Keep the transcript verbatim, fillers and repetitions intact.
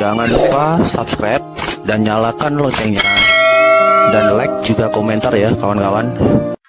Jangan lupa subscribe dan nyalakan loncengnya. Dan like juga komentar ya kawan-kawan.